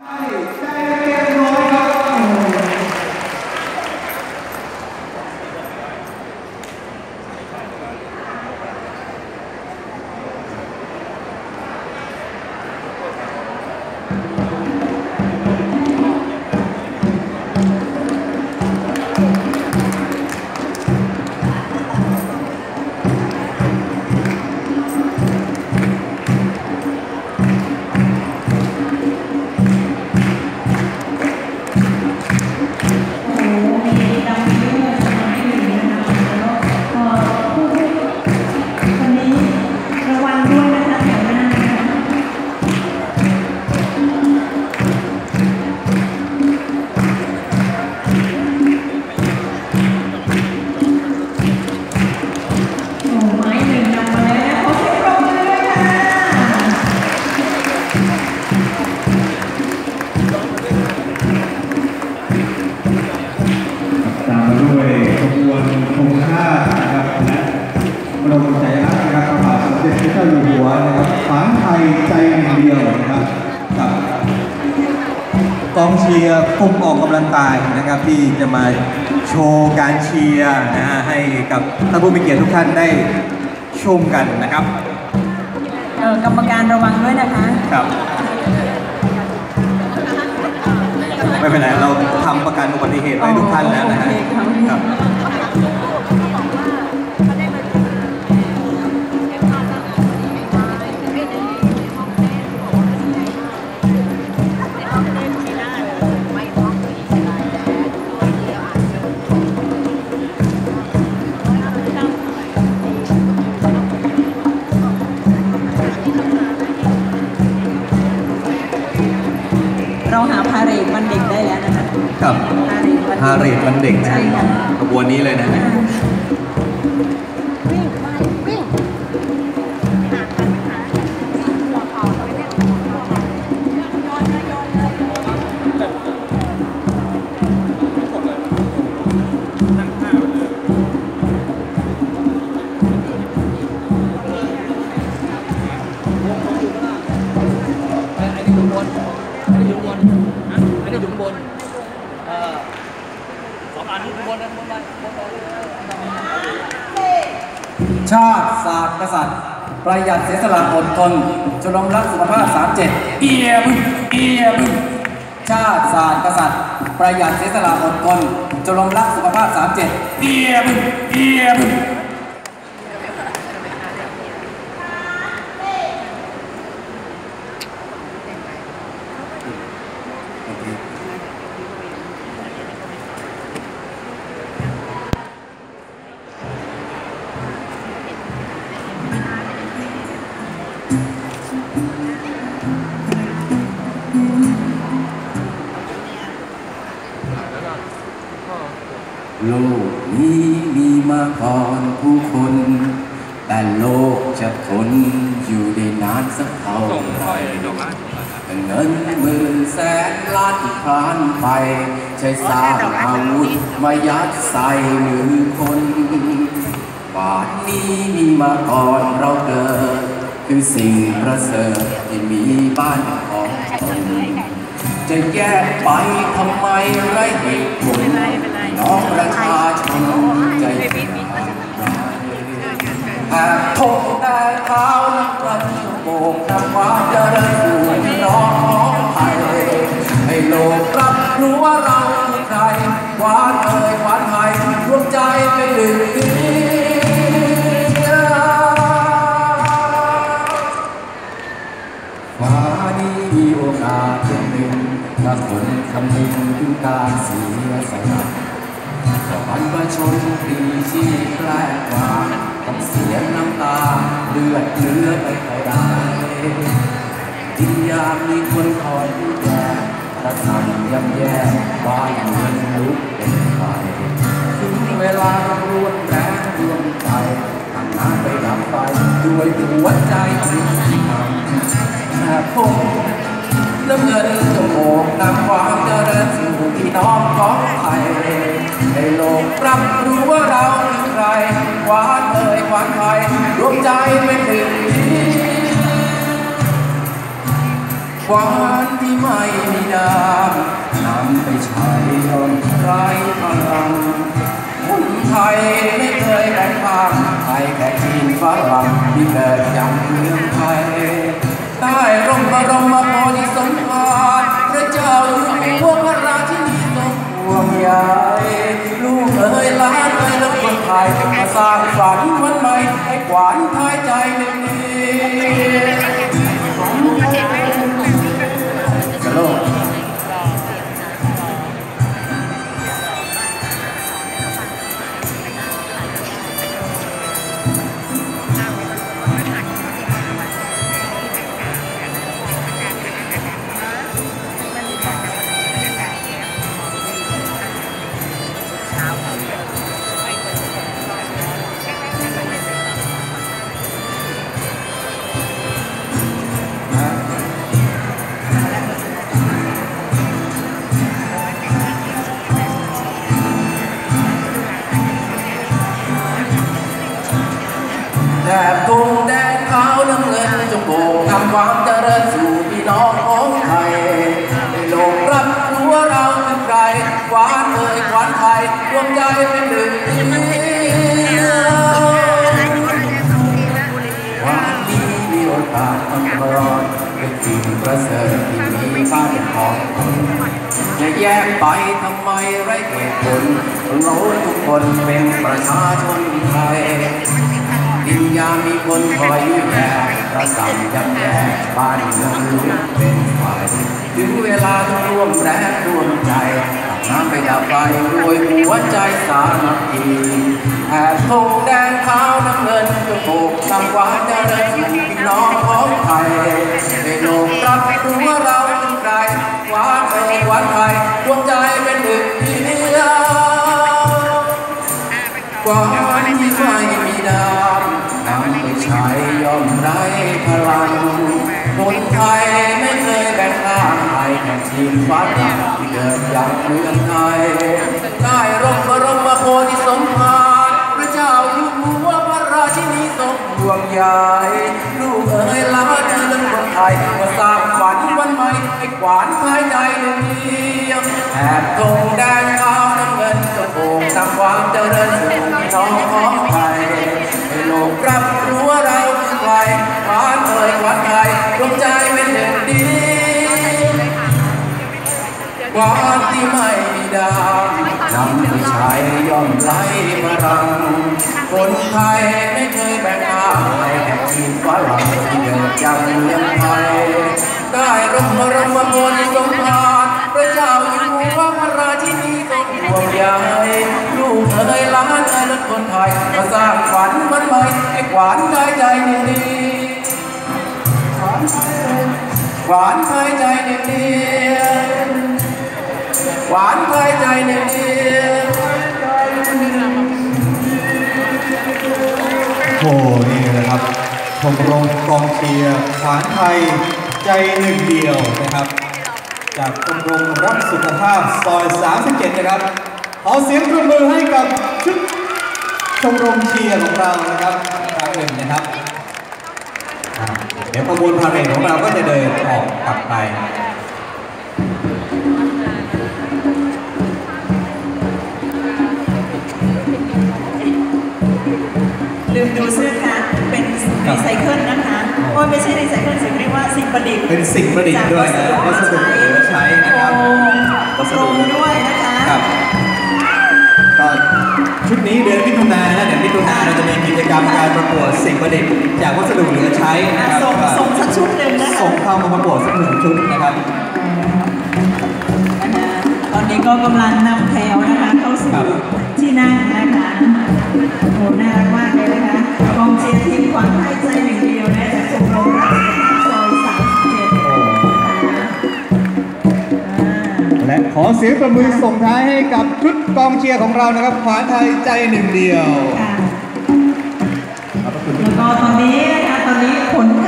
กองเชียร์กลุ่มออกกำลังกายนะครับที่จะมาโชว์การเชียร์นะฮะให้กับท่านผู้มีเกียรติทุกท่านได้ชมกันนะครับกรรมการระวังด้วยนะคะครับไม่เป็นไรเราทำประกันอุบัติเหตุไว้ทุกท่านแล้วนะฮะครับเราหาพาเหรดวันเด็กได้แล้วนะคะครับพาเหรดวันเด็กใช่ครับขบวนนี้เลยนะชาติศาสตร์กษัตริย์ประหยัดเสียสละอดทนชโลมรักสุขภาพ37เอียบึ้งชาติศาสตร์กษัตริย์ประหยัดเสียสละอดทนชโลมรักสุขภาพ37เอียบึ้งโลกนี้มีมาก่อนผู้คนแต่โลกจะทนอยู่ได้นานสักเท่าไหร่เงินหมื่นแสนล้านพลานไปใช้สร้างอาวุธมายัดใส่มือคนบาทนี้มีมาก่อนเราเกิดคือสิ่งประเสริฐที่มีบ้านของตนจะแยกไปทำไมไร้เหตุผลน้องประชาชนใจหากทงได้เท้านักรันโบกนำความเจริญสู่น้องของไทยให้โลกรับรู้ว่าเราคือใครหวานเอ่ยหวานไทยรวมใจเป็นหนึ่งฟ้านี้มีโอกาสเป็นหนึ่งถ้าคนคำนึงถึงการเสียสละบรรพชนปีชีพแปลกกว่าต้องเสียน้ำตาเลือดเนื้อไปเท่าไรยิ่งยามมีคนคอยดูแลถ้าสั่งย่ำแย่บ้านเมืองลุกเป็นไฟถึงเวลารวมแรงรวมใจทำงานไปดับไฟด้วยหัวใจจริงแต่ผมน้ำเงินจมูกนำความเจริญสู่พี่น้องของไทยให้โลกรับรู้ว่าเราคือใครหวานเอ่ยหวานไทยรวมใจเป็นหนึ่งหวานที่ไม่มีใดที่เกิดยังเมืองไทยใต้ร่มบรมโพธิสมภารพระเจ้าอยู่หัวพระราชินีทรงห่วงใยลูกเอ๋ยล้านไปแล้วคนไทยมาสร้างฝันวันใหม่ให้ขวัญไทยใจหนึ่งสโลว์แถบทุ่งแดงขาวน้ำเงินจงโบกนำความเจริญสู่พี่น้องของไทยให้โลกรับรู้ว่าเราเป็นใครขวานเอ่ยขวานไทยรวมใจเป็นหนึ่งเดียววันนี้มีโอกาสต้องรอดเป็นสิ่งประเสริฐที่มีค่าเป็นของจะแยกไปทำไมไร้เหตุผลเราทุกคนเป็นประชาชนไทยดินยามีคนคอยอยู่แลประสานยับแย่บ้านเมืองลุกเป็นไฟถึงเวลาต้องร่วมแรงร่วมใจตักน้ำไปดับไฟด้วยหัวใจสามัคคีแผ่ธงแดงขาวน้ำเงินจะโบกนำความเจริญสู่พี่น้องของไทยให้โลกรับรู้ว่าเราเป็นใครหวานเอ่ยหวานไทยดวงใจเป็นหนึ่งเดียวกว่าที่ไม่มีดาวนำไปใช้ย่อมไร้พลังคนไทยไม่เคยแบ่งข้างใครแข่งทีมฟ้าดำที่เกิดอย่างเมืองไทยใต้ร่มบรมโพธิสมภารพระเจ้าอยู่หัวพระราชินีทรงห่วงใยลูกเอ๋ยล้านเรื่องคนไทยมาสร้างฝันวันใหม่ให้ขวัญภายใจหนึ่งเดียวแอบธงแดงขาวน้ำเงินจะโบกนำความเจริญสู่พี่น้องของไทยให้โลกรับรู้ว่าเราคือใครขวานเอ่ยขวานไทยดวงใจเป็นหนึ่งเดียวความที่ไม่มีดาวนำไปใช้ย่อมไร้พลังคนไทยไม่เคยแบ่งข้างใครแข่งทีมฝรั่งที่เกิดจากเมืองไทยได้ร่มบรมโพธิสมภารพระเจ้าอยู่หัวพระราชินีทรงห่วงใยลูกเอ๋ยล้านเอ่ยล้นคนไทยมาสร้างฝันวันใหม่ให้ขวัญใจหนึ่งเดียวขวัญใจหนึ่งเดียวขวัญใจหนึ่งเดียวโอ้นี่นะครับชมรมกองเชียร์ขวานไทยใจหนึ่งเดียวนะครับจากชมรมรักสุขภาพซอย 37 นะครับขอเสียงปรบมือให้กับชุดชมรมเชียร์ของเรานะครับครั้งหนึ่งนะครับเดี๋ยวขบวนพาเหรดของเราก็จะเดินออกกลับไปลืมดูเสื้อค่ะเป็นรีไซเคิลนะคะโอ้ไม่ใช่รีไซเคิลสิเรียกว่าสิ่งประดิษฐ์เป็นสิ่งประดิษฐ์ด้วยนะวัสดุเหลือใช้นะครับวัสดุด้วยนะคะครับก็ชุดนี้เดือนมิถุนายนนะเดือนมิถุนายนเราจะมีกิจกรรมการประกวดสิ่งประดิษฐ์จากวัสดุเหลือใช้นะครับส่งสักชุดหนึ่งนะคะส่งเข้ามาประกวดสัก1 ชุดนะครับตอนนี้ก็กำลังนำแถวนะคะเข้าสู่ที่นั่งนะคะโหน่ารักมากเลยนะคะกองเชียร์ทีมขวัญไทยใจหนึ่งเดียวนะจากชมรมรักซอย 37 และขอเสียงประมือส่งท้ายให้กับชุดกองเชียร์ของเรานะครับขวานไทยใจหนึ่งเดียวแล้วก็ตอนนี้นะคะผล